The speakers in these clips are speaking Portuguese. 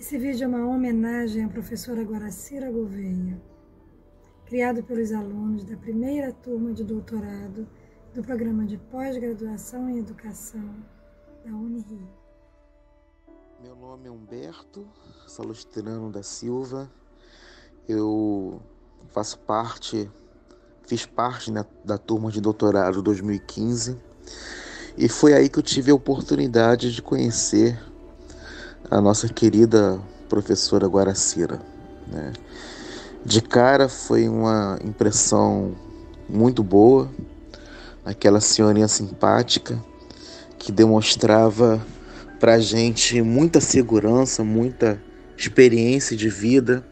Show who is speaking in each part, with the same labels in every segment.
Speaker 1: Esse vídeo é uma homenagem à professora Guaracira Gouveia, criado pelos alunos da primeira turma de doutorado do programa de pós-graduação em educação da Unirio.
Speaker 2: Meu nome é Humberto Salustiano da Silva. Eu fiz parte, né, da turma de doutorado 2015 e foi aí que eu tive a oportunidade de conhecer a nossa querida professora Guaracira, né? De cara foi uma impressão muito boa, aquela senhorinha simpática que demonstrava pra gente muita segurança, muita experiência de vida,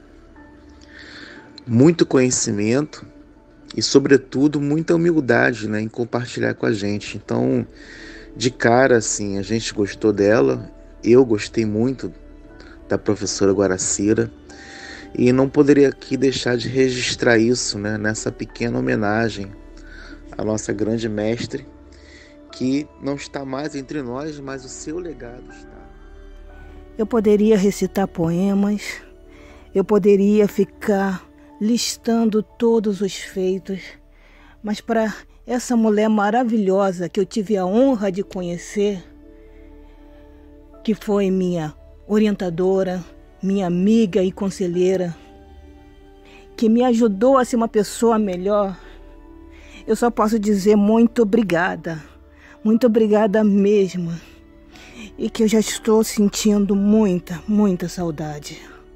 Speaker 2: muito conhecimento e, sobretudo, muita humildade, né, em compartilhar com a gente. Então, de cara, assim, a gente gostou dela, eu gostei muito da professora Guaracira e não poderia aqui deixar de registrar isso, né, nessa pequena homenagem à nossa grande mestre, que não está mais entre nós, mas o seu legado está.
Speaker 3: Eu poderia recitar poemas, eu poderia ficar listando todos os feitos, mas para essa mulher maravilhosa que eu tive a honra de conhecer, que foi minha orientadora, minha amiga e conselheira, que me ajudou a ser uma pessoa melhor, eu só posso dizer muito obrigada mesmo, e que eu já estou sentindo muita saudade.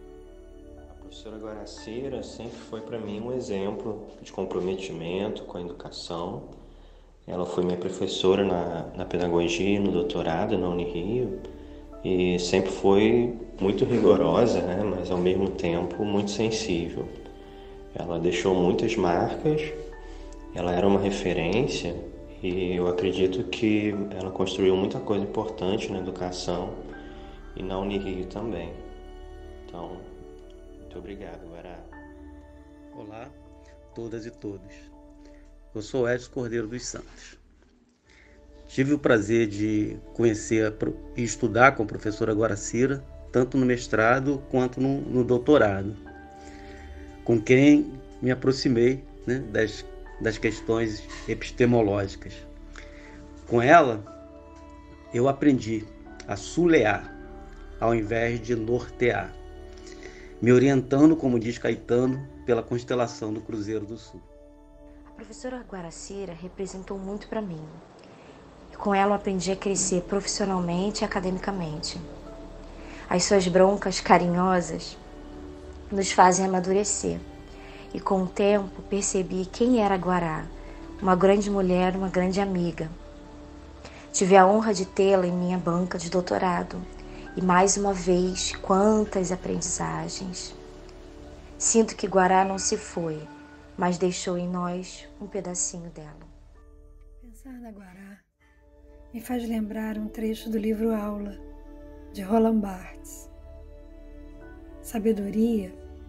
Speaker 4: A professora Guaracira sempre foi para mim um exemplo de comprometimento com a educação. Ela foi minha professora na pedagogia, no doutorado, na Unirio, e sempre foi muito rigorosa, né? Mas ao mesmo tempo muito sensível. Ela deixou muitas marcas, ela era uma referência e eu acredito que ela construiu muita coisa importante na educação e na Unirio também. Então, muito obrigado, Guará.
Speaker 5: Olá, todas e todos. Eu sou Edson Cordeiro dos Santos. Tive o prazer de conhecer e estudar com a professora Guaracira, tanto no mestrado quanto no doutorado, com quem me aproximei, né, das questões epistemológicas. Com ela, eu aprendi a sulear, ao invés de nortear, me orientando, como diz Caetano, pela constelação do Cruzeiro do Sul.
Speaker 6: A professora Guaracira representou muito para mim. Com ela eu aprendi a crescer profissionalmente e academicamente. As suas broncas carinhosas nos fazem amadurecer. E com o tempo percebi quem era Guará, uma grande mulher, uma grande amiga. Tive a honra de tê-la em minha banca de doutorado. E mais uma vez, quantas aprendizagens. Sinto que Guará não se foi, mas deixou em nós um pedacinho dela.
Speaker 1: Pensar na Guará me faz lembrar um trecho do livro Aula, de Roland Barthes. Sabedoria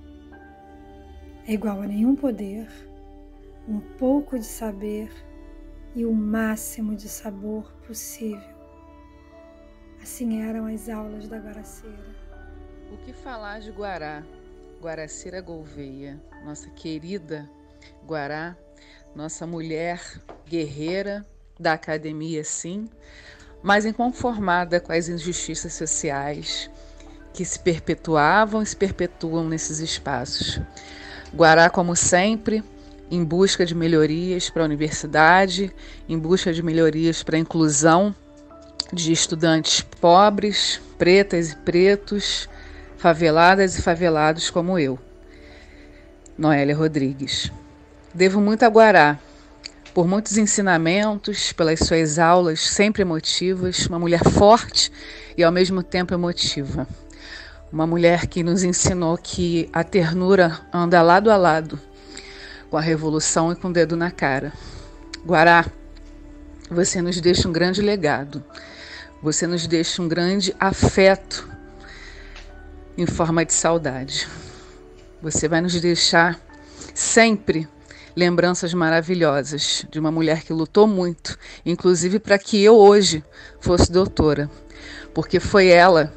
Speaker 1: é igual a nenhum poder, um pouco de saber e o máximo de sabor possível. Assim eram as aulas da Guaracira.
Speaker 7: O que falar de Guará? Guaracira Gouveia, nossa querida Guará, nossa mulher guerreira da academia, sim, mas inconformada com as injustiças sociais que se perpetuavam e se perpetuam nesses espaços. Guará, como sempre, em busca de melhorias para a universidade, em busca de melhorias para a inclusão de estudantes pobres, pretas e pretos, faveladas e favelados como eu. Noélia Rodrigues. Devo muito a Guará, por muitos ensinamentos, pelas suas aulas sempre emotivas, uma mulher forte e ao mesmo tempo emotiva. Uma mulher que nos ensinou que a ternura anda lado a lado com a revolução e com o dedo na cara. Guará, você nos deixa um grande legado. Você nos deixa um grande afeto em forma de saudade. Você vai nos deixar sempre lembranças maravilhosas de uma mulher que lutou muito, inclusive para que eu hoje fosse doutora, porque foi ela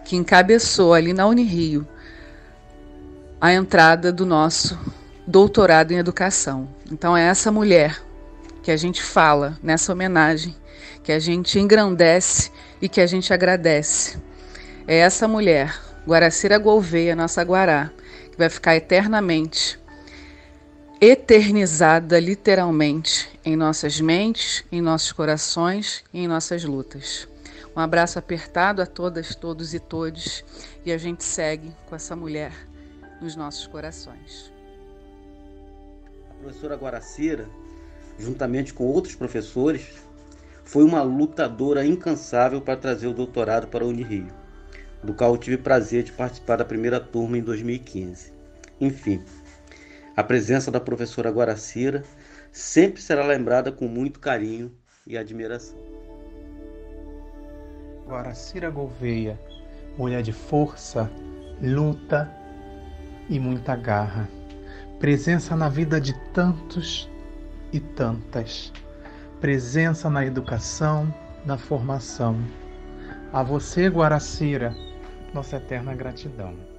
Speaker 7: que encabeçou ali na Unirio a entrada do nosso doutorado em educação. Então é essa mulher que a gente fala nessa homenagem, que a gente engrandece e que a gente agradece. É essa mulher, Guaracira Gouveia, nossa Guará, que vai ficar eternamente eternizada, literalmente, em nossas mentes, em nossos corações e em nossas lutas. Um abraço apertado a todas, todos e todes, e a gente segue com essa mulher nos nossos corações.
Speaker 5: A professora Guaracira, juntamente com outros professores, foi uma lutadora incansável para trazer o doutorado para a Unirio, do qual eu tive prazer de participar da primeira turma em 2015. Enfim, a presença da professora Guaracira sempre será lembrada com muito carinho e admiração.
Speaker 8: Guaracira Gouveia, mulher de força, luta e muita garra. Presença na vida de tantos e tantas. Presença na educação, na formação. A você, Guaracira, nossa eterna gratidão.